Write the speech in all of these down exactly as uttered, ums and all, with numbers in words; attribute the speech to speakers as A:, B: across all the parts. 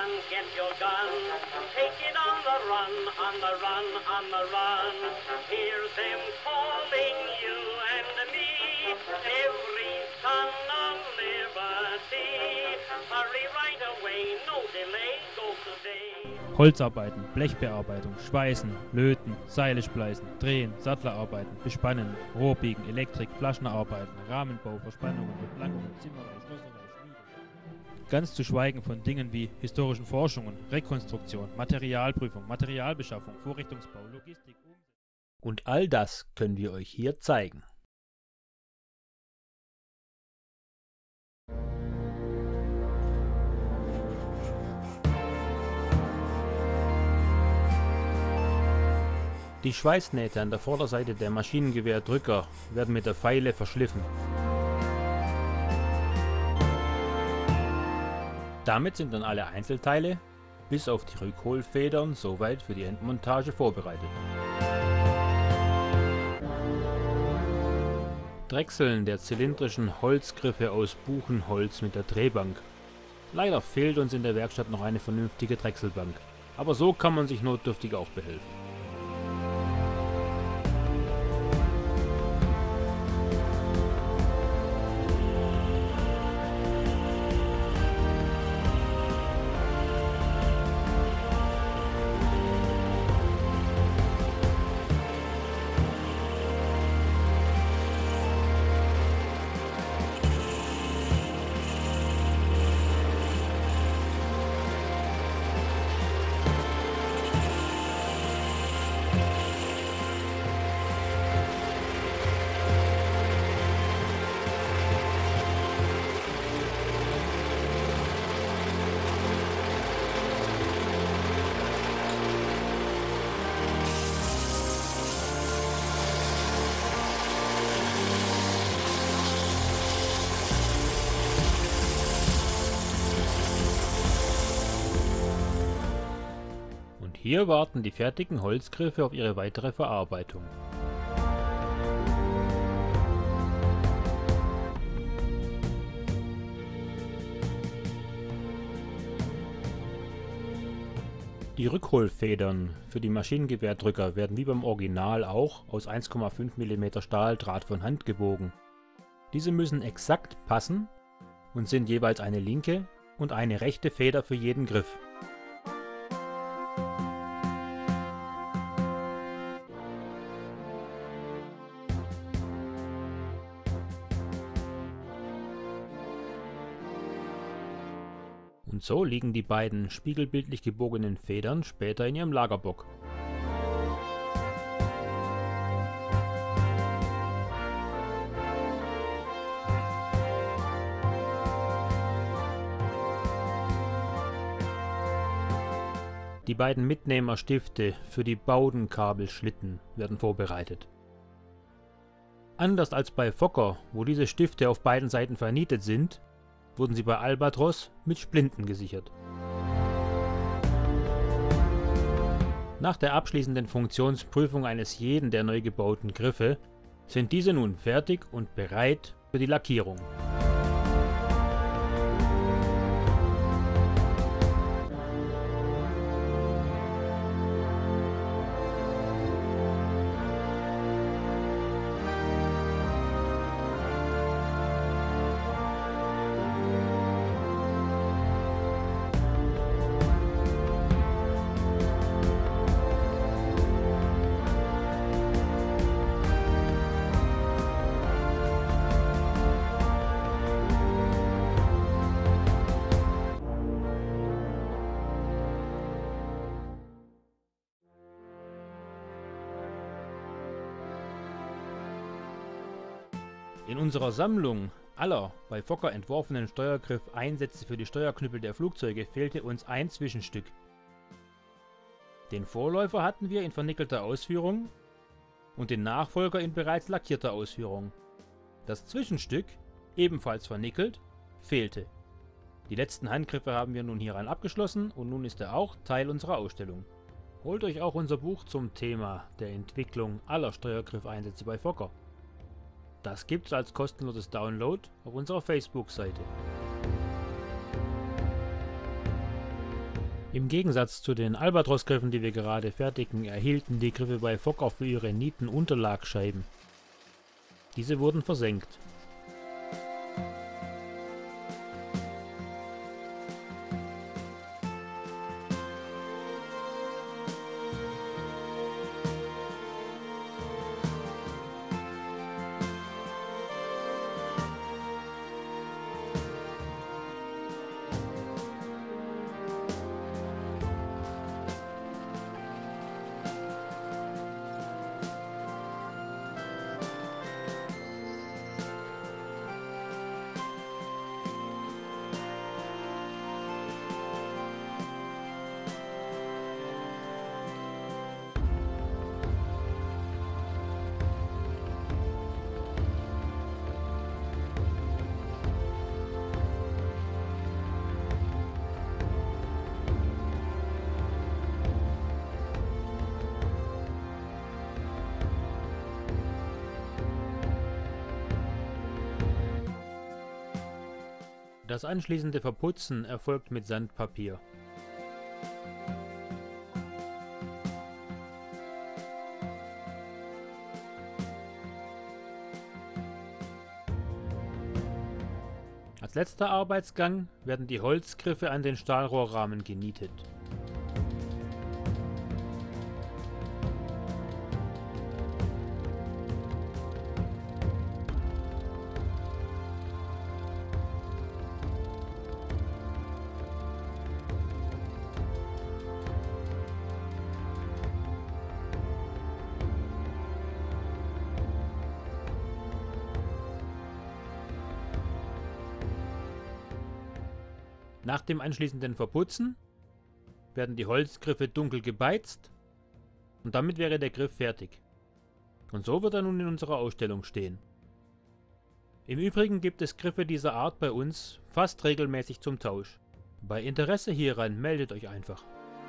A: man, get your gun. Take it on the run, on the run, on the run. Hear them calling you and me, every son of liberty. Hurry right away, no delay, go today.
B: Holzarbeiten, Blechbearbeitung, Schweißen, Löten, Seile spleißen, Drehen, Sattlerarbeiten, Bespannen, Rohrbiegen, Elektrik, Flaschenarbeiten, Rahmenbau, Verspannungen, Beplankungen, Zimmerei, Schlosserei, Schmiede. Ganz zu schweigen von Dingen wie historischen Forschungen, Rekonstruktion, Materialprüfung, Materialbeschaffung, Vorrichtungsbau, Logistik, Umsetzung.
C: Und all das können wir euch hier zeigen. Die Schweißnähte an der Vorderseite der Maschinengewehrdrücker werden mit der Feile verschliffen. Damit sind dann alle Einzelteile, bis auf die Rückholfedern, soweit für die Endmontage vorbereitet. Drechseln der zylindrischen Holzgriffe aus Buchenholz mit der Drehbank. Leider fehlt uns in der Werkstatt noch eine vernünftige Drechselbank, aber so kann man sich notdürftig auch behelfen. Hier warten die fertigen Holzgriffe auf ihre weitere Verarbeitung. Die Rückholfedern für die Maschinengewehrdrücker werden wie beim Original auch aus eins Komma fünf Millimeter Stahldraht von Hand gebogen. Diese müssen exakt passen und sind jeweils eine linke und eine rechte Feder für jeden Griff. Und so liegen die beiden spiegelbildlich gebogenen Federn später in ihrem Lagerbock. Die beiden Mitnehmerstifte für die Baudenkabelschlitten werden vorbereitet. Anders als bei Fokker, wo diese Stifte auf beiden Seiten vernietet sind, wurden sie bei Albatros mit Splinten gesichert. Nach der abschließenden Funktionsprüfung eines jeden der neu gebauten Griffe sind diese nun fertig und bereit für die Lackierung. In unserer Sammlung aller bei Fokker entworfenen Steuergriff-Einsätze für die Steuerknüppel der Flugzeuge fehlte uns ein Zwischenstück. Den Vorläufer hatten wir in vernickelter Ausführung und den Nachfolger in bereits lackierter Ausführung. Das Zwischenstück, ebenfalls vernickelt, fehlte. Die letzten Handgriffe haben wir nun hieran abgeschlossen und nun ist er auch Teil unserer Ausstellung. Holt euch auch unser Buch zum Thema der Entwicklung aller Steuergriff-Einsätze bei Fokker. Das gibt's als kostenloses Download auf unserer Facebook-Seite. Im Gegensatz zu den Albatros-Griffen, die wir gerade fertigen, erhielten die Griffe bei Fokker für ihre Nieten Unterlagscheiben. Diese wurden versenkt. Das anschließende Verputzen erfolgt mit Sandpapier. Als letzter Arbeitsgang werden die Holzgriffe an den Stahlrohrrahmen genietet. Nach dem anschließenden Verputzen werden die Holzgriffe dunkel gebeizt und damit wäre der Griff fertig. Und so wird er nun in unserer Ausstellung stehen. Im Übrigen gibt es Griffe dieser Art bei uns fast regelmäßig zum Tausch. Bei Interesse hieran meldet euch einfach.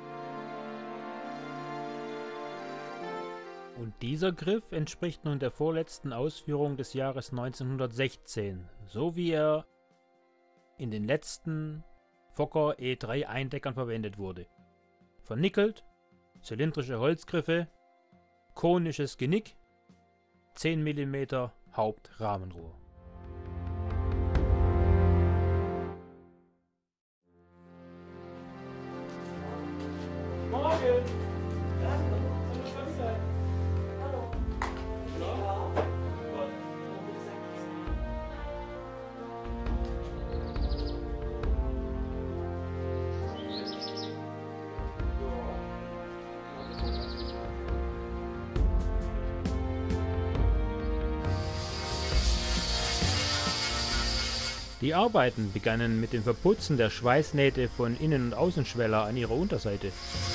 C: Und dieser Griff entspricht nun der vorletzten Ausführung des Jahres neunzehnhundertsechzehn, so wie er in den letzten Fokker E drei Eindeckern verwendet wurde. Vernickelt, zylindrische Holzgriffe, konisches Genick, zehn Millimeter Hauptrahmenrohr.
D: Morgen! Ja, soll ich schon sein? Hallo. Ja? Gott, wo ist
C: Die Arbeiten begannen mit dem Verputzen der Schweißnähte von Innen- und Außenschweller an ihrer Unterseite.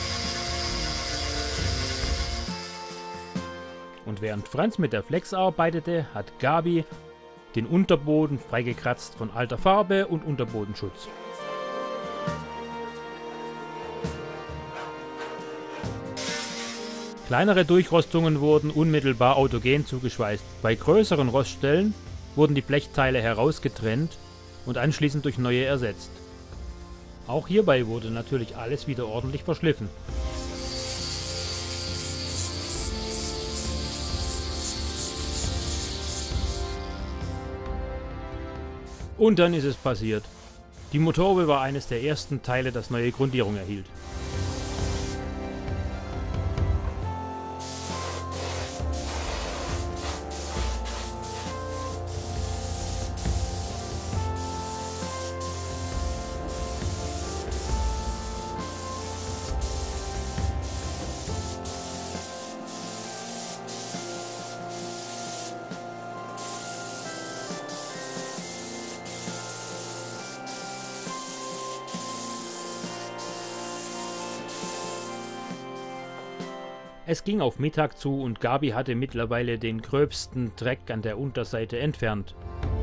C: Und während Franz mit der Flex arbeitete, hat Gabi den Unterboden freigekratzt von alter Farbe und Unterbodenschutz. Kleinere Durchrostungen wurden unmittelbar autogen zugeschweißt. Bei größeren Roststellen wurden die Blechteile herausgetrennt und anschließend durch neue ersetzt. Auch hierbei wurde natürlich alles wieder ordentlich verschliffen. Und dann ist es passiert. Die Motorhaube war eines der ersten Teile, das neue Grundierung erhielt. Es ging auf Mittag zu und Gabi hatte mittlerweile den gröbsten Dreck an der Unterseite entfernt.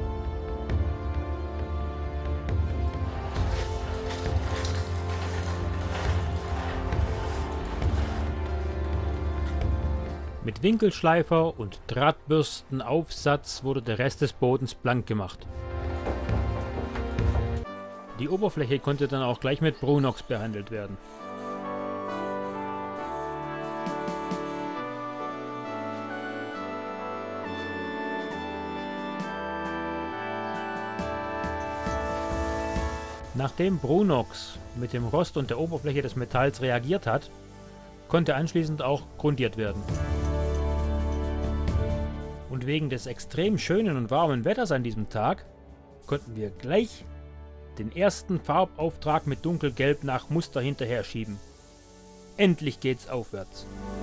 C: Mit Winkelschleifer und Drahtbürstenaufsatz wurde der Rest des Bodens blank gemacht. Die Oberfläche konnte dann auch gleich mit Brunox behandelt werden. Nachdem Brunox mit dem Rost und der Oberfläche des Metalls reagiert hat, konnte anschließend auch grundiert werden. Und wegen des extrem schönen und warmen Wetters an diesem Tag konnten wir gleich den ersten Farbauftrag mit dunkelgelb nach Muster hinterher schieben. Endlich geht's aufwärts.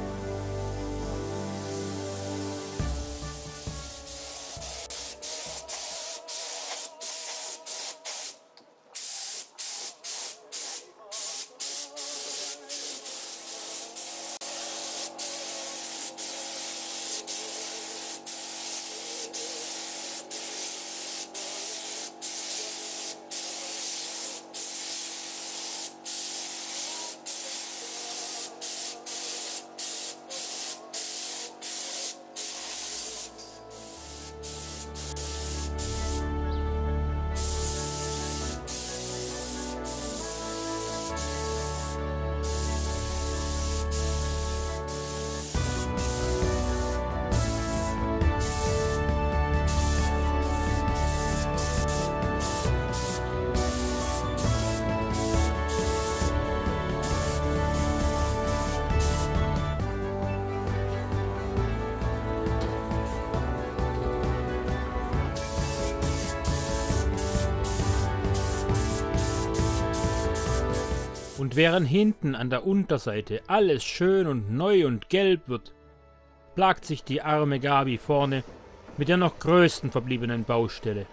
C: Und während hinten an der Unterseite alles schön und neu und gelb wird, plagt sich die arme Gabi vorne mit der noch größten verbliebenen Baustelle.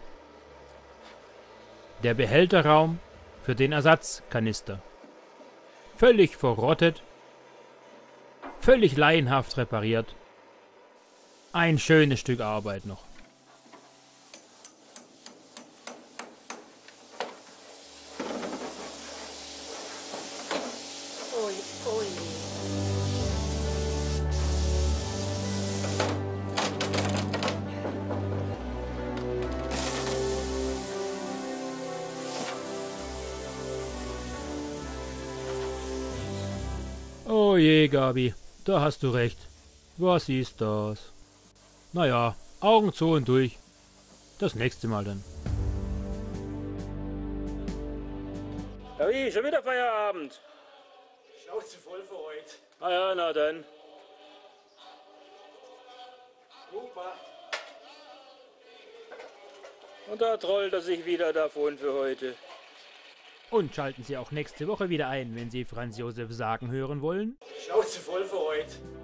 C: Der Behälterraum für den Ersatzkanister. Völlig verrottet, völlig laienhaft repariert. Ein schönes Stück Arbeit noch.
D: Ui, ui.
C: Oh je, Gabi, da hast du recht. Was ist das? Naja, Augen zu und durch. Das nächste Mal dann. Gabi, schon wieder Feierabend.
E: Schnauze voll für heute.
C: Ah ja, na dann.
E: Super.
C: Und da trollt er sich wieder davon für heute. Und schalten Sie auch nächste Woche wieder ein, wenn Sie Franz Josef sagen hören wollen.
E: Schnauze voll für heute.